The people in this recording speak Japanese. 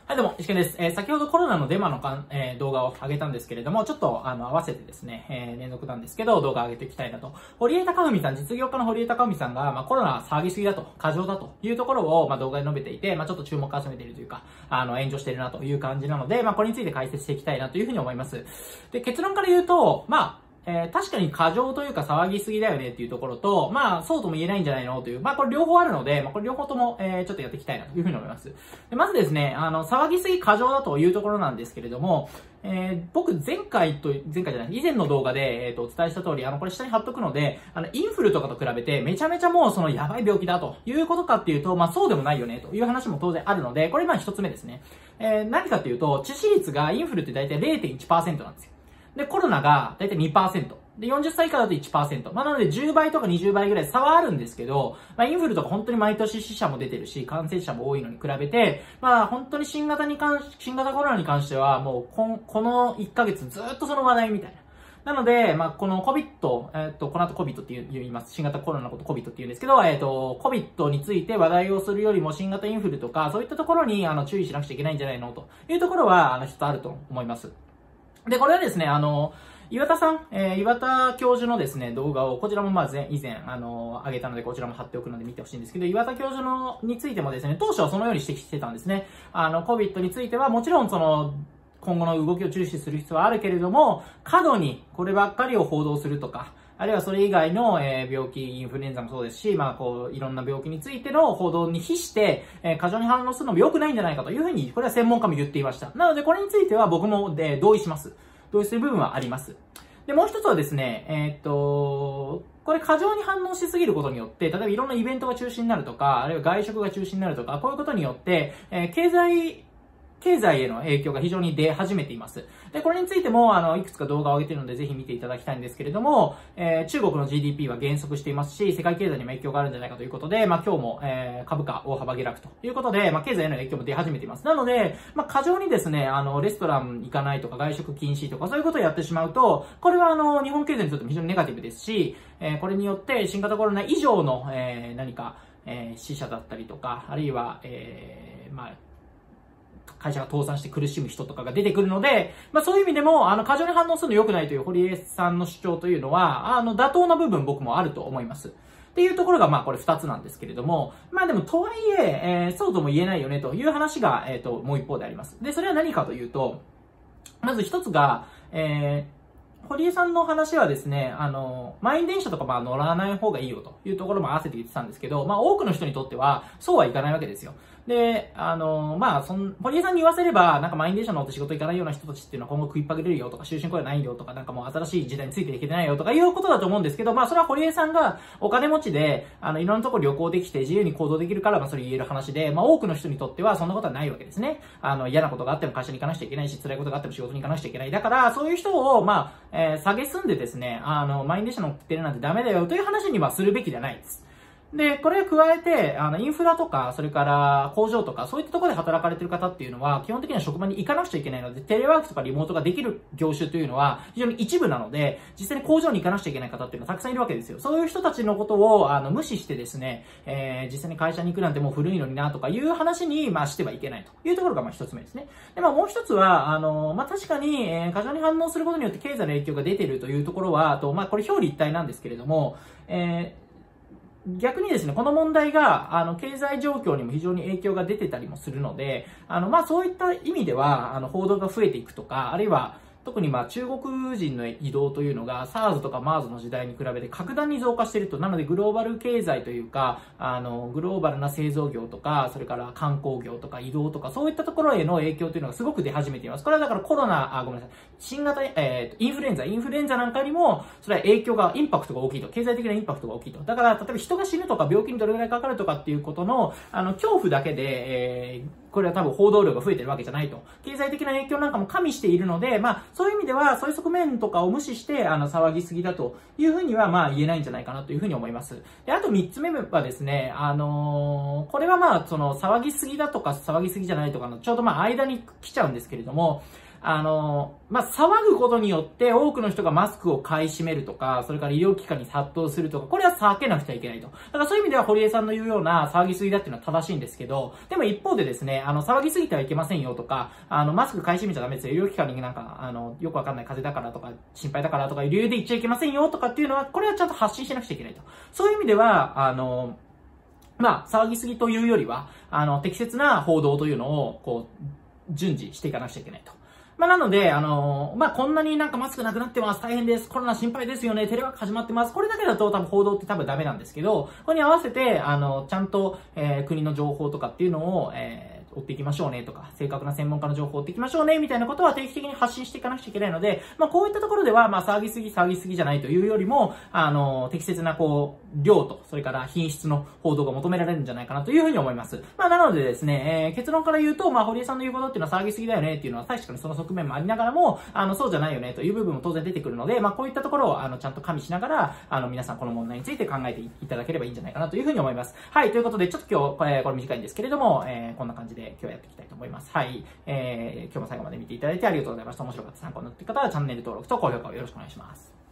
はい、どうも、石健です。先ほどコロナのデマの動画を上げたんですけれども、ちょっと、合わせてですね、連続なんですけど、動画上げていきたいなと。堀江貴文さん、実業家の堀江貴文さんが、コロナ騒ぎすぎだと、過剰だというところを、動画で述べていて、ちょっと注目を集めているというか、炎上しているなという感じなので、これについて解説していきたいなというふうに思います。で、結論から言うと、確かに過剰というか騒ぎすぎだよねっていうところと、そうとも言えないんじゃないのという、これ両方あるので、これ両方とも、ちょっとやっていきたいなというふうに思います。でまずですね、騒ぎすぎ過剰だというところなんですけれども、僕前回じゃない、以前の動画で、お伝えした通り、これ下に貼っとくので、インフルとかと比べてめちゃめちゃもうそのやばい病気だということかっていうと、そうでもないよねという話も当然あるので、これ一つ目ですね。何かっていうと、致死率がインフルって大体 0.1% なんですよ。で、コロナがだいたい 2%。で、40歳以下だと 1%。なので10倍とか20倍ぐらい差はあるんですけど、インフルとか本当に毎年死者も出てるし、感染者も多いのに比べて、本当に新型コロナに関しては、もうこの1ヶ月ずっとその話題みたいな。なので、この COVID、この後 COVID って言います。新型コロナのこと COVID って言うんですけど、COVID について話題をするよりも新型インフルとか、そういったところに注意しなくちゃいけないんじゃないのというところは、一つあると思います。で、これはですね、岩田さん、岩田教授のですね、動画を、こちらも以前、上げたので、こちらも貼っておくので見てほしいんですけど、岩田教授についてもですね、当初はそのように指摘してたんですね。COVID については、もちろん今後の動きを注視する必要はあるけれども、過度にこればっかりを報道するとか、あるいはそれ以外の、病気、インフルエンザもそうですし、いろんな病気についての報道に比して、過剰に反応するのも良くないんじゃないかというふうに、これは専門家も言っていました。なので、これについては僕も、同意します。同意する部分はあります。で、もう一つはですね、これ過剰に反応しすぎることによって、例えばいろんなイベントが中止になるとか、あるいは外食が中止になるとか、こういうことによって、経済への影響が非常に出始めています。で、これについても、いくつか動画を上げているので、ぜひ見ていただきたいんですけれども、中国の GDP は減速していますし、世界経済にも影響があるんじゃないかということで、今日も、株価大幅下落ということで、経済への影響も出始めています。なので、過剰にですね、レストラン行かないとか、外食禁止とか、そういうことをやってしまうと、これは日本経済にとっても非常にネガティブですし、これによって新型コロナ以上の、何か、死者だったりとか、あるいは、会社が倒産して苦しむ人とかが出てくるので、そういう意味でも、過剰に反応するの良くないという堀江さんの主張というのは、妥当な部分僕もあると思います。っていうところが、これ二つなんですけれども、でも、とはいえ、そうとも言えないよね、という話が、もう一方であります。で、それは何かというと、まず一つが、堀江さんの話はですね、満員電車とか乗らない方がいいよというところも合わせて言ってたんですけど、多くの人にとっては、そうはいかないわけですよ。で、堀江さんに言わせれば、満員電車乗って仕事行かないような人たちっていうのは今後食いっぱげれるよとか、終身雇用ないよとか、もう新しい時代についていけてないよとかいうことだと思うんですけど、それは堀江さんがお金持ちで、いろんなところ旅行できて自由に行動できるから、それ言える話で、多くの人にとってはそんなことはないわけですね。嫌なことがあっても会社に行かなくちゃいけないし、辛いことがあっても仕事に行かなくちゃいけない。だから、そういう人を、下げすんでですね、満員電車乗ってるなんてダメだよという話にはするべきじゃないです。で、これを加えて、インフラとか、それから工場とか、そういったところで働かれている方っていうのは、基本的には職場に行かなくちゃいけないので、テレワークとかリモートができる業種というのは、非常に一部なので、実際に工場に行かなくちゃいけない方っていうのはたくさんいるわけですよ。そういう人たちのことを、無視してですね、実際に会社に行くなんてもう古いのになとかいう話に、してはいけないというところが、一つ目ですね。で、もう一つは、確かに、過剰に反応することによって経済の影響が出ているというところは、これ表裏一体なんですけれども、逆にですね、この問題が、経済状況にも非常に影響が出てたりもするので、そういった意味では、報道が増えていくとか、あるいは、特に中国人の移動というのが SARS とか MERS の時代に比べて格段に増加していると。なのでグローバル経済というか、グローバルな製造業とか、それから観光業とか移動とか、そういったところへの影響というのがすごく出始めています。これはだからごめんなさい。新型、インフルエンザなんかよりも、それは影響が、インパクトが大きいと。経済的なインパクトが大きいと。だから、例えば人が死ぬとか病気にどれぐらいかかるとかっていうことの、恐怖だけで、これは多分報道量が増えてるわけじゃないと。経済的な影響なんかも加味しているので、そういう意味では、そういう側面とかを無視して、騒ぎすぎだというふうには、言えないんじゃないかなというふうに思います。で、あと三つ目はですね、これは騒ぎすぎだとか、騒ぎすぎじゃないとかの、ちょうど間に来ちゃうんですけれども、 騒ぐことによって多くの人がマスクを買い占めるとか、それから医療機関に殺到するとか、これは避けなくちゃいけないと。だからそういう意味では堀江さんの言うような騒ぎすぎだっていうのは正しいんですけど、でも一方でですね、騒ぎすぎてはいけませんよとか、マスク買い占めちゃダメですよ。医療機関になんか、よくわかんない風邪だからとか、心配だからとかいう理由で言っちゃいけませんよとかっていうのは、これはちゃんと発信しなくちゃいけないと。そういう意味では、騒ぎすぎというよりは、適切な報道というのを、こう、順次していかなくちゃいけないと。なので、こんなになんかマスクなくなってます。大変です。コロナ心配ですよね。テレワーク始まってます。これだけだと多分報道って多分ダメなんですけど、これに合わせて、ちゃんと、国の情報とかっていうのを、追っていきましょうねとか、正確な専門家の情報を追っていきましょうねみたいなことは定期的に発信していかなくちゃいけないので、こういったところでは、騒ぎすぎじゃないというよりも、適切な、量と、それから品質の報道が求められるんじゃないかなというふうに思います。なのでですね、結論から言うと、堀江さんの言うことっていうのは騒ぎすぎだよねっていうのは、確かにその側面もありながらも、そうじゃないよねという部分も当然出てくるので、こういったところを、ちゃんと加味しながら、皆さんこの問題について考えていただければいいんじゃないかなというふうに思います。はい、ということで、ちょっと今日、これ短いんですけれども、こんな感じで今日やっていきたいと思います。はい、今日も最後まで見ていただいてありがとうございました。面白かった参考になっている方はチャンネル登録と高評価をよろしくお願いします。